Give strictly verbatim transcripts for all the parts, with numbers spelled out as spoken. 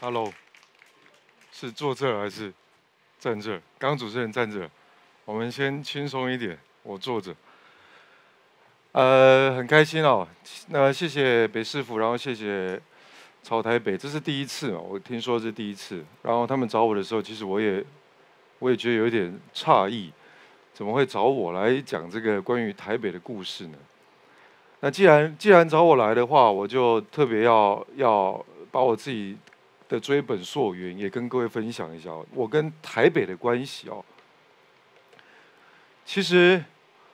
Hello，是坐这儿还是站这儿？刚刚主持人站这儿，我们先轻松一点，我坐着。呃，很开心哦。那谢谢北市府，然后谢谢朝台北，这是第一次哦，我听说是第一次。然后他们找我的时候，其实我也我也觉得有一点诧异，怎么会找我来讲这个关于台北的故事呢？那既然既然找我来的话，我就特别要要把我自己的追本溯源也跟各位分享一下我跟台北的关系哦。其实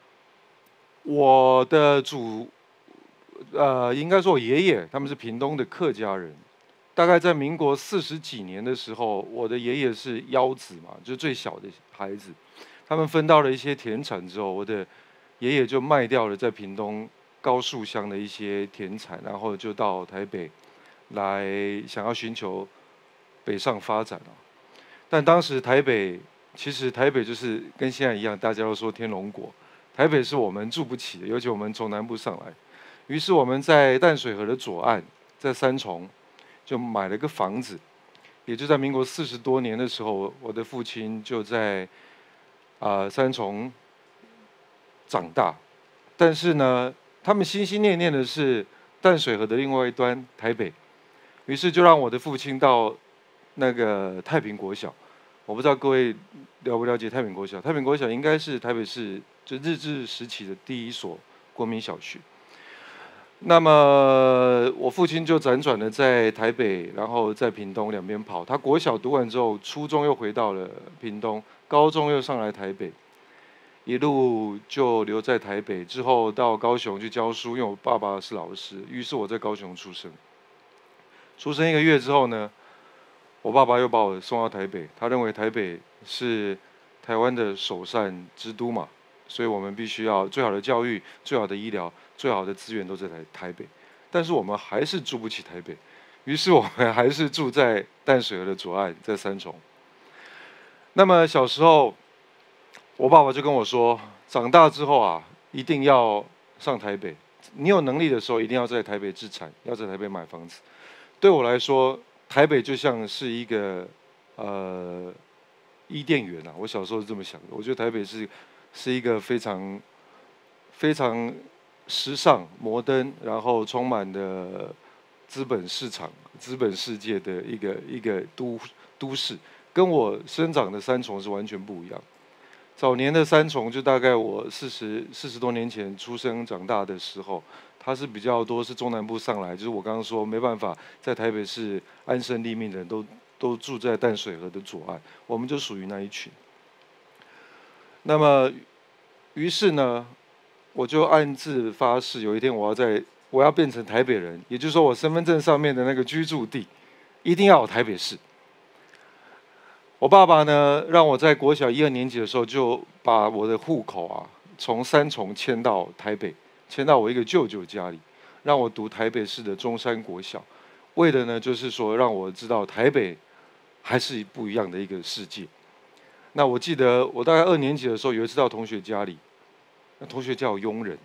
我的祖呃，应该说我爷爷他们是屏东的客家人，大概在民国四十几年的时候，我的爷爷是幺子嘛，就是最小的孩子，他们分到了一些田产之后，我的爷爷就卖掉了在屏东高树乡的一些田产，然后就到台北来想要寻求北上发展啊。但当时台北其实台北就是跟现在一样，大家都说天龙国，台北是我们住不起的，尤其我们从南部上来。于是我们在淡水河的左岸，在三重就买了个房子，也就在民国四十多年的时候，我的父亲就在啊、呃、三重长大。但是呢，他们心心念念的是淡水河的另外一端台北，于是就让我的父亲到那个太平国小。我不知道各位了不了解太平国小？太平国小应该是台北市就日治时期的第一所国民小学。那么我父亲就辗转的在台北，然后在屏东两边跑。他国小读完之后，初中又回到了屏东，高中又上来台北，一路就留在台北。之后到高雄去教书，因为我爸爸是老师，于是我在高雄出生。出生一个月之后呢，我爸爸又把我送到台北，他认为台北是台湾的首善之都嘛，所以我们必须要最好的教育、最好的医疗、最好的资源都在台台北。但是我们还是住不起台北，于是我们还是住在淡水河的左岸，在三重。那么小时候，我爸爸就跟我说，长大之后啊，一定要上台北。你有能力的时候，一定要在台北置产，要在台北买房子。对我来说，台北就像是一个呃伊甸园啊，我小时候是这么想的。我觉得台北是是一个非常非常时尚、摩登，然后充满的资本市场、资本世界的一个一个都都市，跟我生长的三重是完全不一样。早年的三重，就大概我四十四十多年前出生长大的时候，它是比较多是中南部上来，就是我刚刚说没办法在台北市安身立命的人都都住在淡水河的左岸，我们就属于那一群。那么，于是呢，我就暗自发誓，有一天我要在我要变成台北人，也就是说我身份证上面的那个居住地一定要有台北市。我爸爸呢，让我在国小一二年级的时候就把我的户口啊从三重迁到台北，迁到我一个舅舅家里，让我读台北市的中山国小，为的呢就是说让我知道台北还是不一样的一个世界。那我记得我大概二年级的时候，有一次到同学家里，那同学家有佣人，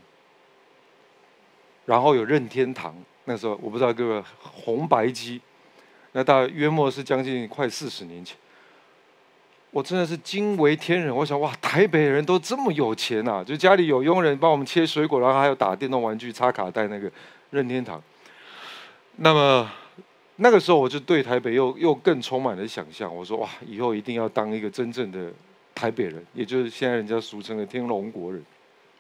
然后有任天堂，那时候我不知道各位红白机，那大约约莫是将近快四十年前。我真的是惊为天人，我想哇，台北人都这么有钱啊！就家里有佣人帮我们切水果，然后还有打电动玩具、插卡带那个任天堂。那么那个时候我就对台北又又更充满了想象。我说哇，以后一定要当一个真正的台北人，也就是现在人家俗称的天龙国人。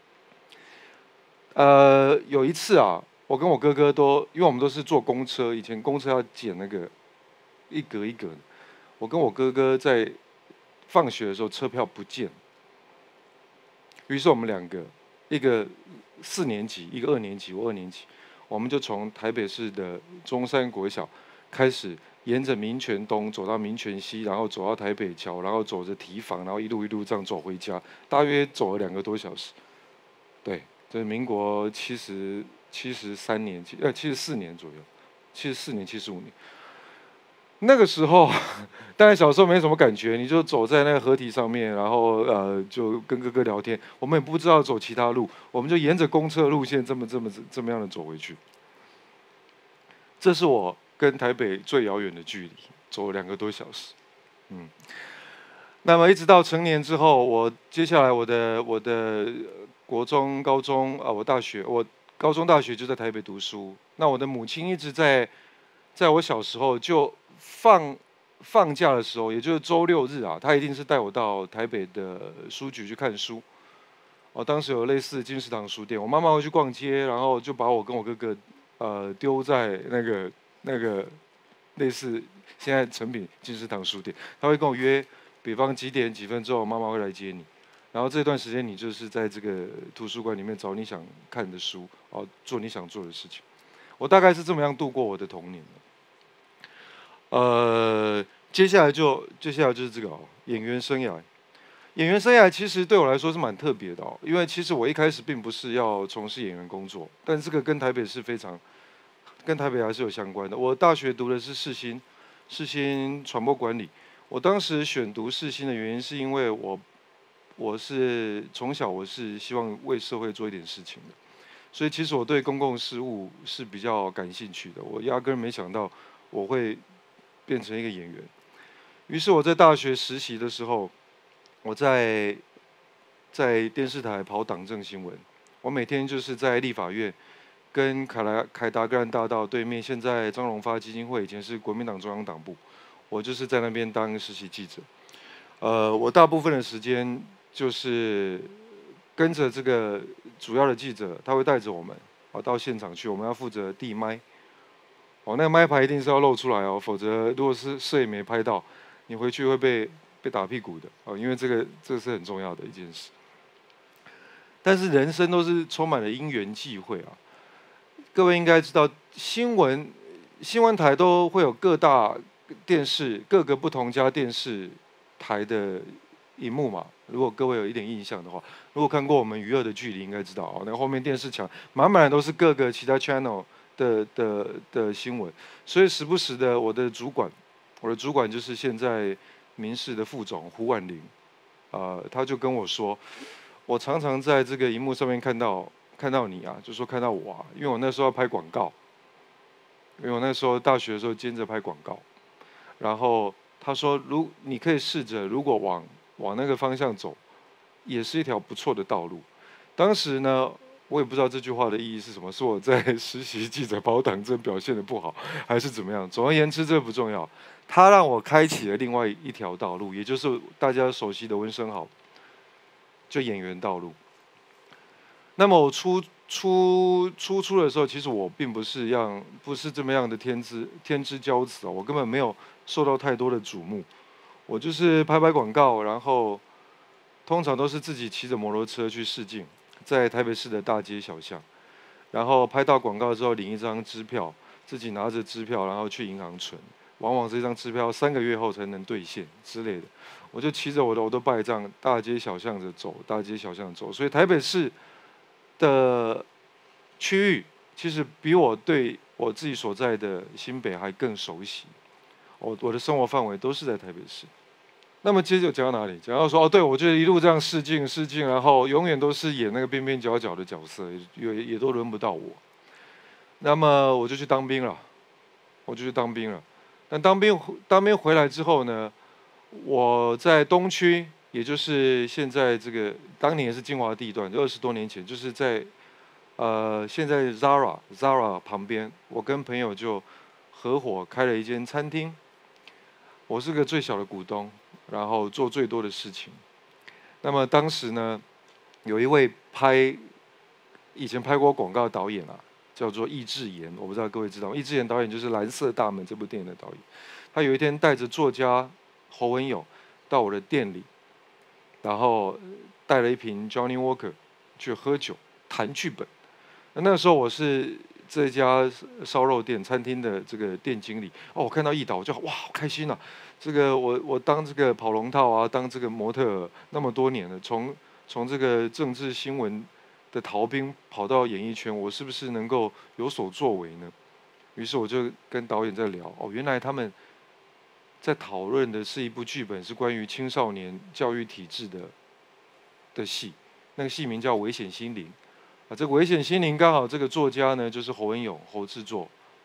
呃，有一次啊，我跟我哥哥都，因为我们都是坐公车，以前公车要捡那个一格一格的，我跟我哥哥在放学的时候车票不见，于是我们两个，一个四年级，一个二年级，我二年级，我们就从台北市的中山国小开始，沿着民权东走到民权西，然后走到台北桥，然后走着堤防，然后一路一路这样走回家，大约走了两个多小时。对，这是民国七十七十三年，七呃七十四年左右，七十四年七十五年。那个时候，当然小时候没什么感觉，你就走在那个河堤上面，然后呃就跟哥哥聊天。我们也不知道走其他路，我们就沿着公车路线这么这么这么样的走回去。这是我跟台北最遥远的距离，走了两个多小时。嗯，那么一直到成年之后，我接下来我的我的国中、高中啊，我大学，我高中、大学就在台北读书。那我的母亲一直在，在我小时候就放放假的时候，也就是周六日啊，她一定是带我到台北的书局去看书。哦，当时有类似金石堂书店，我妈妈会去逛街，然后就把我跟我哥哥，呃，丢在那个那个类似现在成品金石堂书店，他会跟我约，比方几点几分之后妈妈会来接你，然后这段时间你就是在这个图书馆里面找你想看的书，哦，做你想做的事情。我大概是这么样度过我的童年的。呃，接下来就接下来就是这个哦，演员生涯。演员生涯其实对我来说是蛮特别的哦，因为其实我一开始并不是要从事演员工作，但这个跟台北是非常，跟台北还是有相关的。我大学读的是世新，世新传播管理。我当时选读世新的原因是因为我，我是从小我是希望为社会做一点事情的，所以其实我对公共事务是比较感兴趣的。我压根没想到我会变成一个演员。于是我在大学实习的时候，我在在电视台跑党政新闻，我每天就是在立法院跟凯来凯达格兰大道对面，现在张荣发基金会以前是国民党中央党部，我就是在那边当实习记者。呃，我大部分的时间就是跟着这个主要的记者，他会带着我们啊到现场去，我们要负责递麦。哦，那个麦牌一定是要露出来哦，否则如果是摄影没拍到，你回去会被被打屁股的哦，因为这个这是很重要的一件事。但是人生都是充满了因缘际会啊。各位应该知道，新闻新闻台都会有各大电视各个不同家电视台的荧幕嘛。如果各位有一点印象的话，如果看过我们《娱乐的距离》，应该知道哦，那个后面电视墙满满的都是各个其他 channel 的的的新闻，所以时不时的我的主管，我的主管就是现在民视的副总胡婉玲，呃，他就跟我说，我常常在这个荧幕上面看到看到你啊，就说看到我啊，因为我那时候要拍广告，因为我那时候大学的时候兼着拍广告，然后他说，如你可以试着如果往往那个方向走，也是一条不错的道路。当时呢，我也不知道这句话的意义是什么，是我在实习记者跑党政表现的不好，还是怎么样？总而言之，这不重要。他让我开启了另外一条道路，也就是大家熟悉的温升豪，就演员道路。那么我出出出出的时候，其实我并不是样不是这么样的天之天之骄子哦，我根本没有受到太多的瞩目。我就是拍拍广告，然后通常都是自己骑着摩托车去试镜，在台北市的大街小巷，然后拍到广告之后领一张支票，自己拿着支票然后去银行存，往往这张支票三个月后才能兑现之类的。我就骑着我的我的拜杖，大街小巷的走，大街小巷地走，所以台北市的区域其实比我对我自己所在的新北还更熟悉。我我的生活范围都是在台北市。那么接着讲到哪里？讲到说哦，对，我就一路这样试镜试镜，然后永远都是演那个边边角角的角色，也也也都轮不到我。那么我就去当兵了，我就去当兵了。但当兵当兵回来之后呢，我在东区，也就是现在这个当年也是精华地段，就二十多年前，就是在呃现在 Zara Zara 旁边，我跟朋友就合伙开了一间餐厅。我是个最小的股东，然后做最多的事情。那么当时呢，有一位拍以前拍过广告的导演啊，叫做易智言，我不知道各位知道吗？易智言导演就是《蓝色大门》这部电影的导演。他有一天带着作家侯文勇到我的店里，然后带了一瓶 Johnny Walker 去喝酒谈剧本。那个时候我是这家烧肉店餐厅的这个店经理哦，我看到易导我就哇好开心啊！这个我我当这个跑龙套啊，当这个模特儿那么多年了，从从这个政治新闻的逃兵跑到演艺圈，我是不是能够有所作为呢？于是我就跟导演在聊哦，原来他们在讨论的是一部剧本，是关于青少年教育体制的的戏，那个戏名叫《危险心灵》。啊，这个《危险心灵》刚好这个作家呢就是侯文勇，侯制作，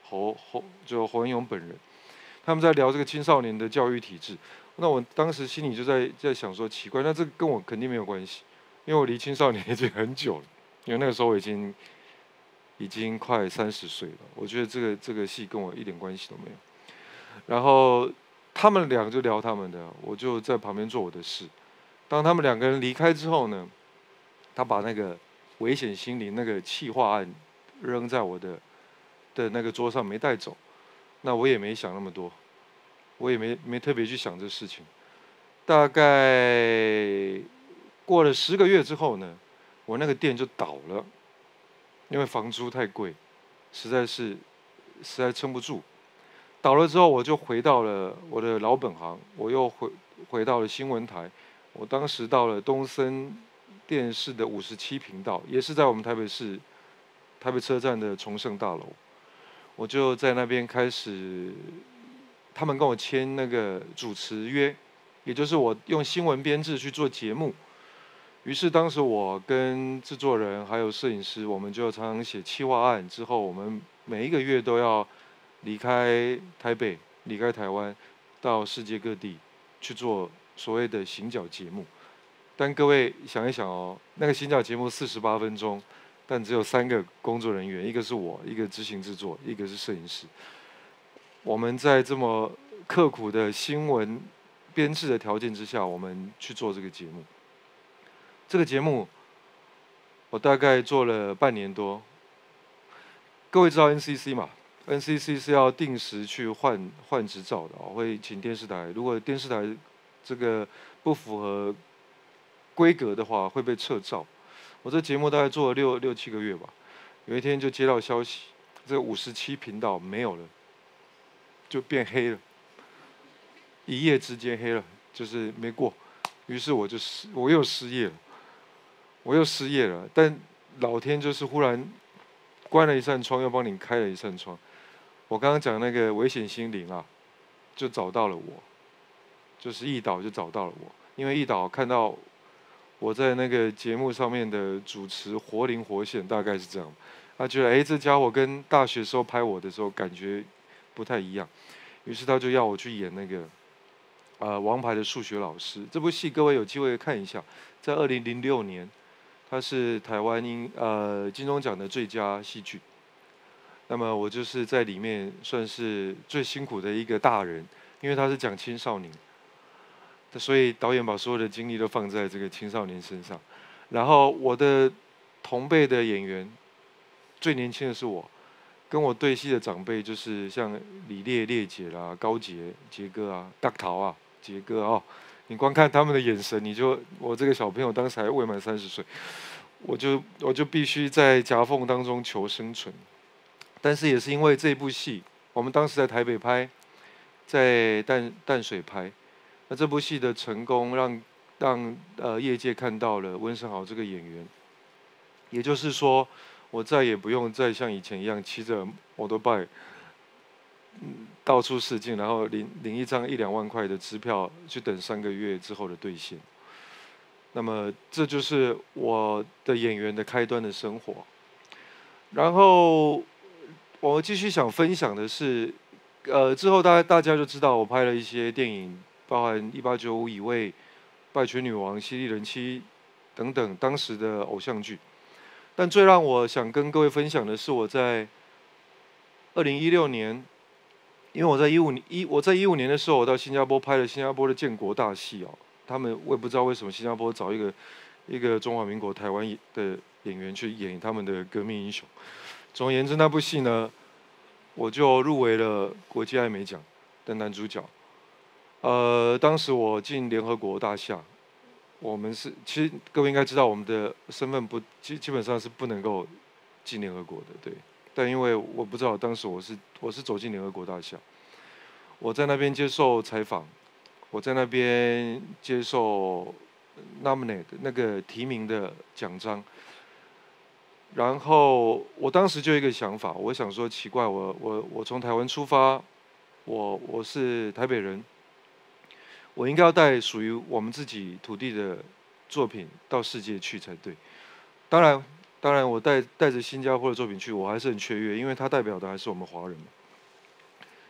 侯侯就侯文勇本人，他们在聊这个青少年的教育体制。那我当时心里就在在想说，奇怪，那这个跟我肯定没有关系，因为我离青少年已经很久了，因为那个时候我已经已经快三十岁了。我觉得这个这个戏跟我一点关系都没有。然后他们俩就聊他们的，我就在旁边做我的事。当他们两个人离开之后呢，他把那个危险心灵那个企划案扔在我的的那个桌上没带走，那我也没想那么多，我也没没特别去想这事情。大概过了十个月之后呢，我那个店就倒了，因为房租太贵，实在是实在撑不住。倒了之后，我就回到了我的老本行，我又回回到了新闻台。我当时到了东森电视的五十七频道，也是在我们台北市台北车站的崇盛大楼。我就在那边开始，他们跟我签那个主持约，也就是我用新闻编制去做节目。于是当时我跟制作人还有摄影师，我们就常常写企划案，之后我们每一个月都要离开台北，离开台湾，到世界各地去做所谓的行脚节目。但各位想一想哦，那个行脚节目四十八分钟，但只有三个工作人员，一个是我，一个执行制作，一个是摄影师。我们在这么刻苦的新闻编制的条件之下，我们去做这个节目。这个节目我大概做了半年多。各位知道 N C C 嘛 ？N C C 是要定时去换换执照的哦，会请电视台，如果电视台这个不符合规格的话，会被撤照。我这节目大概做了六六七个月吧，有一天就接到消息，这五十七频道没有了，就变黑了，一夜之间黑了，就是没过。于是我就失，我又失业了。我又失业了，但老天就是忽然关了一扇窗，又帮你开了一扇窗。我刚刚讲那个危险心灵啊，就找到了我，就是易导就找到了我，因为易导看到我在那个节目上面的主持活灵活现，大概是这样。他觉得哎，这家伙跟大学时候拍我的时候感觉不太一样，于是他就要我去演那个呃王牌的数学老师。这部戏各位有机会看一下，在二零零六年。它是台湾英呃金钟奖的最佳戏剧。那么我就是在里面算是最辛苦的一个大人，因为他是讲青少年，所以导演把所有的精力都放在这个青少年身上。然后我的同辈的演员，最年轻的是我，跟我对戏的长辈就是像李烈烈姐啦、高杰杰哥啊、大桃啊、杰哥啊、哦。你光看他们的眼神，你就我这个小朋友当时还未满三十岁，我就我就必须在夹缝当中求生存。但是也是因为这部戏，我们当时在台北拍，在淡淡水拍，那这部戏的成功让让呃业界看到了温升豪这个演员，也就是说，我再也不用再像以前一样骑着摩托 bike。到处试镜，然后领领一张一两万块的支票，去等三个月之后的兑现。那么这就是我的演员的开端的生活。然后我继续想分享的是，呃，之后大大家就知道我拍了一些电影，包含《一八九五》以为《拜权女王》《犀利人妻》等等当时的偶像剧。但最让我想跟各位分享的是，我在二零一六年。因为我在一五年一我在一五年的时候，我到新加坡拍了新加坡的建国大戏哦。他们我也不知道为什么新加坡找一个一个中华民国台湾的演员去演他们的革命英雄。总而言之，那部戏呢，我就入围了国际艾美奖的男主角。呃，当时我进联合国大厦，我们是其实各位应该知道，我们的身份不基基本上是不能够进联合国的，对。但因为我不知道，当时我是我是走进联合国大厦，我在那边接受采访，我在那边接受 nominate 那个提名的奖章。然后我当时就有一个想法，我想说奇怪，我我我从台湾出发，我我是台北人，我应该要带属于我们自己土地的作品到世界去才对。当然。当然，我带带着新加坡的作品去，我还是很雀跃，因为它代表的还是我们华人嘛。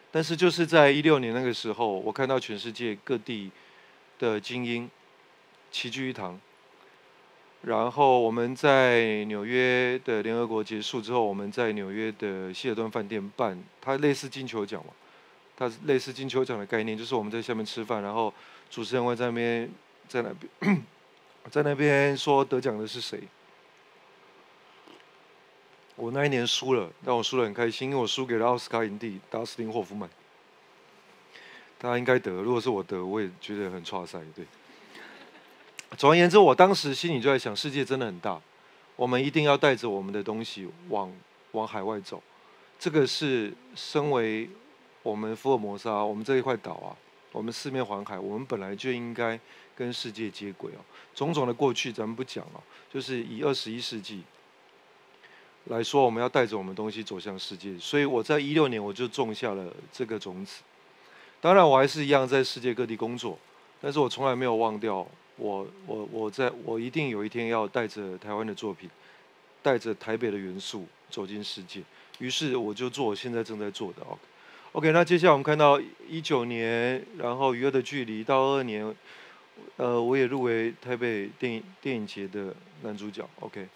但是就是在一六年那个时候，我看到全世界各地的精英齐聚一堂。然后我们在纽约的联合国结束之后，我们在纽约的希尔顿饭店办，它类似金球奖嘛，它是类似金球奖的概念，就是我们在下面吃饭，然后主持人会在那边在那边在那边说得奖的是谁。我那一年输了，但我输得很开心，因为我输给了奥斯卡影帝达斯汀霍夫曼。他应该得，如果是我得，我也觉得很挫赛，对。总而言之，我当时心里就在想，世界真的很大，我们一定要带着我们的东西往往海外走。这个是身为我们福尔摩沙，我们这一块岛啊，我们四面环海，我们本来就应该跟世界接轨哦。种种的过去咱们不讲哦，就是以二十一世纪来说，我们要带着我们东西走向世界。所以我在一六年我就种下了这个种子。当然，我还是一样在世界各地工作，但是我从来没有忘掉。我我我在我一定有一天要带着台湾的作品，带着台北的元素走进世界。于是我就做我现在正在做的。OK，, OK， 那接下来我们看到一九年，然后《娱乐的距离》到二二年，呃，我也入围台北电影电影节的男主角。OK，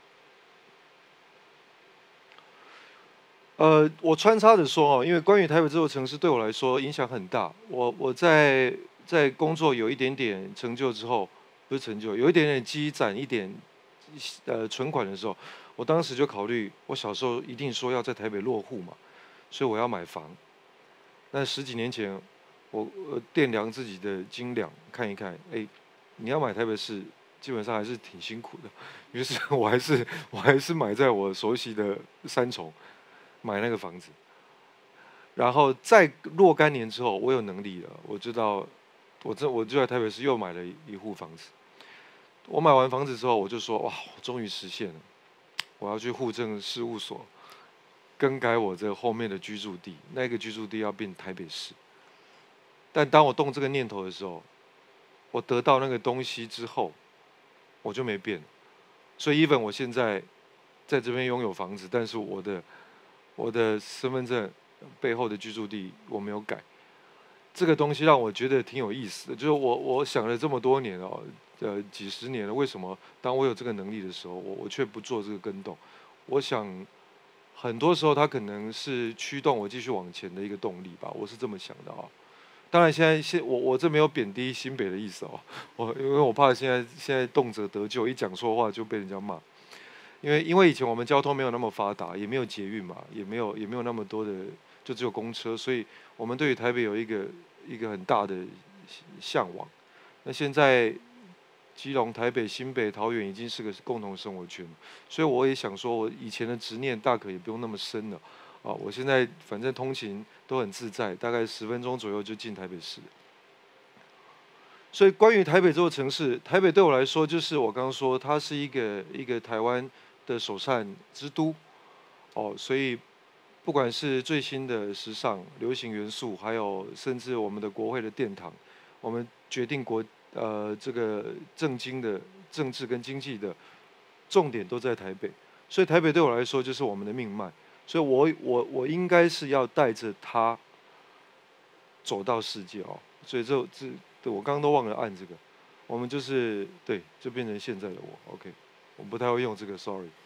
呃，我穿插着说哦，因为关于台北这座城市对我来说影响很大。我我在在工作有一点点成就之后，不是成就，有一点点积攒一点呃存款的时候，我当时就考虑，我小时候一定说要在台北落户嘛，所以我要买房。那十几年前，我呃掂量自己的斤两，看一看，哎，你要买台北市，基本上还是挺辛苦的。于是我还是我还是买在我熟悉的三重，买那个房子。然后在若干年之后，我有能力了，我知道。我这我就在台北市又买了一户房子。我买完房子之后，我就说哇，我终于实现了，我要去户政事务所更改我这后面的居住地，那个居住地要变台北市。但当我动这个念头的时候，我得到那个东西之后，我就没变。所以 even 我现在在这边拥有房子，但是我的我的身份证背后的居住地我没有改。这个东西让我觉得挺有意思的，就是我我想了这么多年哦，呃几十年了，为什么当我有这个能力的时候，我我却不做这个更动？我想很多时候它可能是驱动我继续往前的一个动力吧，我是这么想的啊、哦。当然现在现我我这没有贬低新北的意思哦，我因为我怕现在现在动辄得咎，一讲错话就被人家骂。因为因为以前我们交通没有那么发达，也没有捷运嘛，也没有也没有那么多的，就只有公车，所以我们对于台北有一个一个很大的向往。那现在基隆、台北、新北、桃园已经是个共同生活圈，所以我也想说，我以前的执念大可也不用那么深了。啊，我现在反正通勤都很自在，大概十分钟左右就进台北市。所以关于台北这座城市，台北对我来说，就是我刚刚说，它是一个一个台湾的首善之都。哦，所以不管是最新的时尚、流行元素，还有甚至我们的国会的殿堂，我们决定国呃这个政经的政治跟经济的重点都在台北。所以台北对我来说就是我们的命脉。所以我我我应该是要带着它走到世界哦。所以这这对我刚刚都忘了按这个，我们就是对，就变成现在的我。OK， 我不太会用这个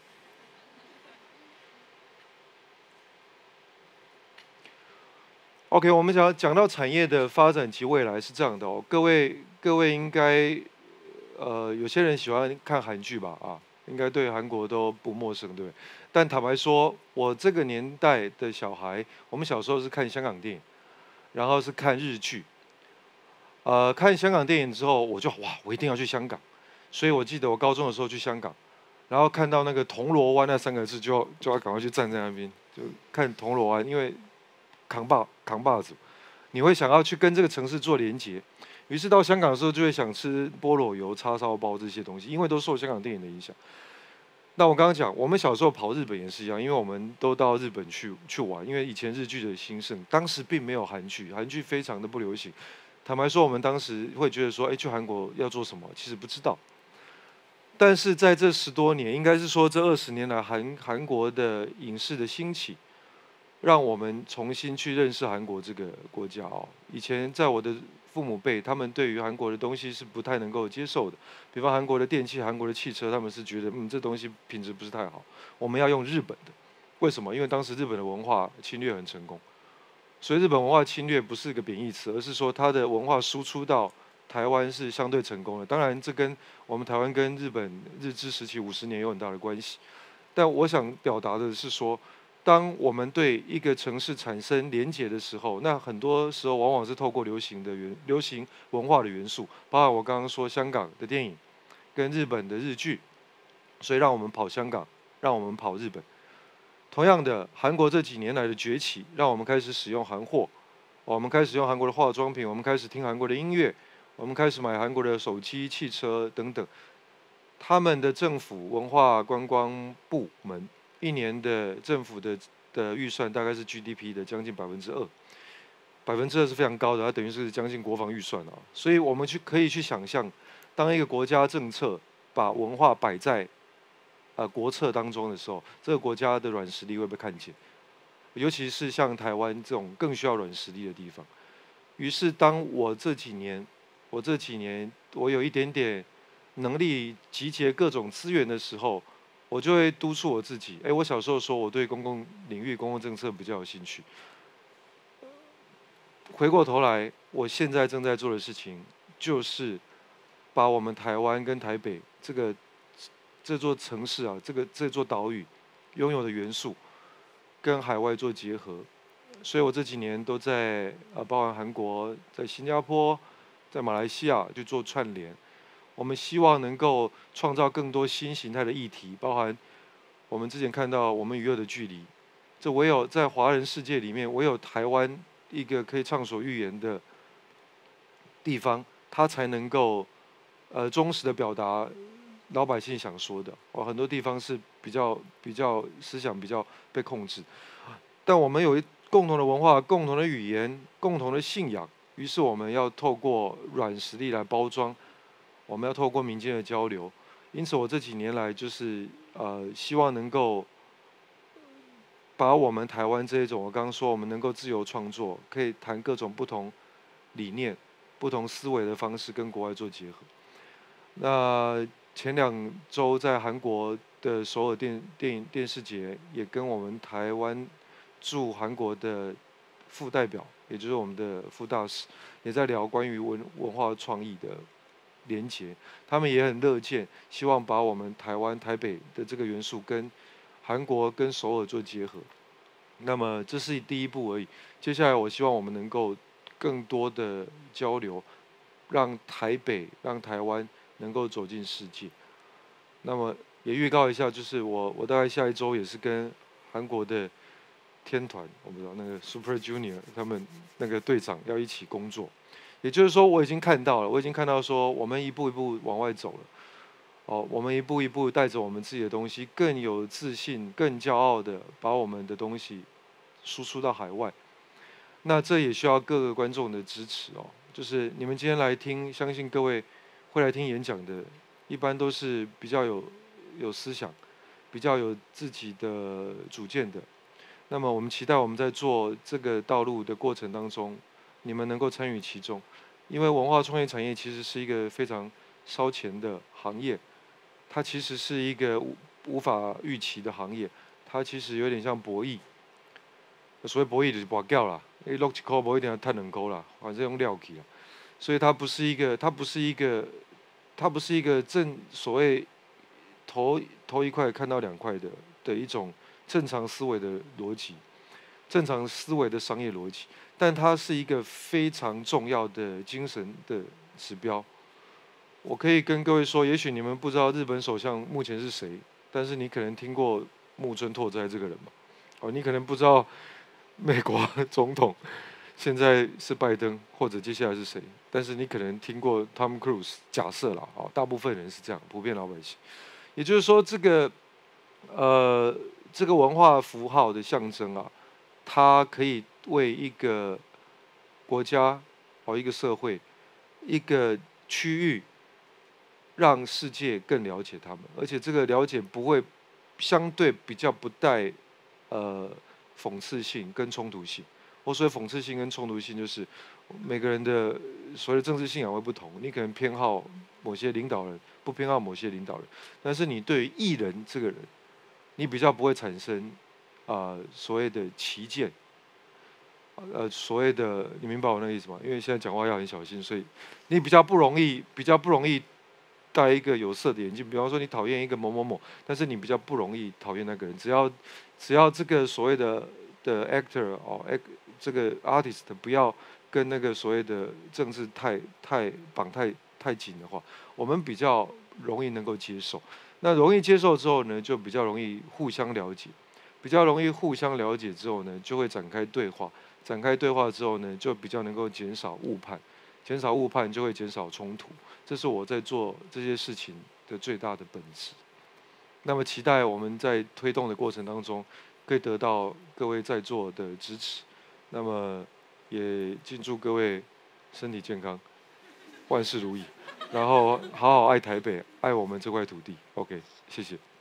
，sorry。OK， 我们讲讲到产业的发展及未来是这样的哦，各位各位应该呃有些人喜欢看韩剧吧啊，应该对韩国都不陌生，对不对？但坦白说，我这个年代的小孩，我们小时候是看香港电影，然后是看日剧。呃，看香港电影之后，我就哇，我一定要去香港。所以我记得我高中的时候去香港，然后看到那个铜锣湾那三个字就，就就要赶快去站在那边，就看铜锣湾，因为扛把扛把子，你会想要去跟这个城市做连接。于是到香港的时候，就会想吃菠萝油、叉烧包这些东西，因为都受香港电影的影响。那我刚刚讲，我们小时候跑日本也是一样，因为我们都到日本去去玩，因为以前日剧的兴盛，当时并没有韩剧，韩剧非常的不流行。坦白说，我们当时会觉得说，哎，去韩国要做什么？其实不知道。但是在这十多年，应该是说这二十年来，韩韩国的影视的兴起， 让我们重新去认识韩国这个国家哦。以前在我的父母辈，他们对于韩国的东西是不太能够接受的，比方韩国的电器、韩国的汽车，他们是觉得嗯这东西品质不是太好，我们要用日本的。为什么？因为当时日本的文化侵略很成功，所以日本文化侵略不是个贬义词，而是说它的文化输出到台湾是相对成功的。当然，这跟我们台湾跟日本日治时期五十年有很大的关系。但我想表达的是说，当我们对一个城市产生连结的时候，那很多时候往往是透过流行的元、流行文化的元素，包括我刚刚说香港的电影跟日本的日剧，所以让我们跑香港，让我们跑日本。同样的，韩国这几年来的崛起，让我们开始使用韩货，我们开始用韩国的化妆品，我们开始听韩国的音乐，我们开始买韩国的手机、汽车等等。他们的政府文化观光部门一年的政府的的预算大概是 G D P 的将近百分之二，百分之二是非常高的，它等于是将近国防预算啊。所以我们去可以去想象，当一个国家政策把文化摆在呃国策当中的时候，这个国家的软实力会被看见，尤其是像台湾这种更需要软实力的地方。于是，当我这几年，我这几年我有一点点能力集结各种资源的时候，我就会督促我自己。哎，我小时候说我对公共领域、公共政策比较有兴趣。回过头来，我现在正在做的事情，就是把我们台湾跟台北这个这座城市啊，这个这座岛屿拥有的元素，跟海外做结合。所以我这几年都在呃，包含韩国、在新加坡、在马来西亚去做串联。我们希望能够创造更多新形态的议题，包含我们之前看到我们与恶的距离，这唯有在华人世界里面，唯有台湾一个可以畅所欲言的地方，它才能够呃忠实的表达老百姓想说的。哦，很多地方是比较比较思想比较被控制，但我们有一共同的文化、共同的语言、共同的信仰，于是我们要透过软实力来包装。我们要透过民间的交流，因此我这几年来就是呃，希望能够把我们台湾这一种，我刚刚说我们能够自由创作，可以谈各种不同理念、不同思维的方式跟国外做结合。那前两周在韩国的首尔电电影电视节，也跟我们台湾驻韩国的副代表，也就是我们的副大使，也在聊关于文文化创意的连结，他们也很乐见，希望把我们台湾台北的这个元素跟韩国跟首尔做结合。那么这是第一步而已，接下来我希望我们能够更多的交流，让台北、让台湾能够走进世界。那么也预告一下，就是我我大概下一周也是跟韩国的天团，我不知道那个 Super Junior 他们那个队长要一起工作。也就是说，我已经看到了，我已经看到说，我们一步一步往外走了。哦，我们一步一步带着我们自己的东西，更有自信、更骄傲的把我们的东西输出到海外。那这也需要各个观众的支持哦。就是你们今天来听，相信各位会来听演讲的，一般都是比较有有思想、比较有自己的主见的。那么我们期待我们在做这个道路的过程当中，你们能够参与其中，因为文化创业产业其实是一个非常烧钱的行业，它其实是一个无无法预期的行业，它其实有点像博弈。所谓博弈就是博掉啦，你落一块不一定要赚两块啦，反正用料去啦。所以它不是一个，它不是一个，它不是一个正所谓投投一块看到两块的的一种正常思维的逻辑，正常思维的商业逻辑，但它是一个非常重要的精神的指标。我可以跟各位说，也许你们不知道日本首相目前是谁，但是你可能听过木村拓哉这个人吧？哦，你可能不知道美国总统现在是拜登，或者接下来是谁，但是你可能听过 Tom Cruise， 假设啦，哦，大部分人是这样，普遍老百姓。也就是说，这个呃，这个文化符号的象征啊，它可以为一个国家、哦一个社会、一个区域，让世界更了解他们，而且这个了解不会相对比较不带呃讽刺性跟冲突性。我所谓讽刺性跟冲突性，就是每个人的所谓的政治信仰会不同，你可能偏好某些领导人，不偏好某些领导人，但是你对于艺人这个人，你比较不会产生啊、呃所谓的歧见。呃，所谓的你明白我那个意思吗？因为现在讲话要很小心，所以你比较不容易，比较不容易戴一个有色的眼镜。比方说，你讨厌一个某某某，但是你比较不容易讨厌那个人。只要只要这个所谓的的 actor 哦，act 这个 artist 不要跟那个所谓的政治太太绑太太紧的话，我们比较容易能够接受。那容易接受之后呢，就比较容易互相了解。比较容易互相了解之后呢，就会展开对话。展开对话之后呢，就比较能够减少误判，减少误判就会减少冲突。这是我在做这些事情的最大的本质。那么期待我们在推动的过程当中，可以得到各位在座的支持。那么也敬祝各位身体健康，万事如意，然后好好爱台北，爱我们这块土地。OK，谢谢。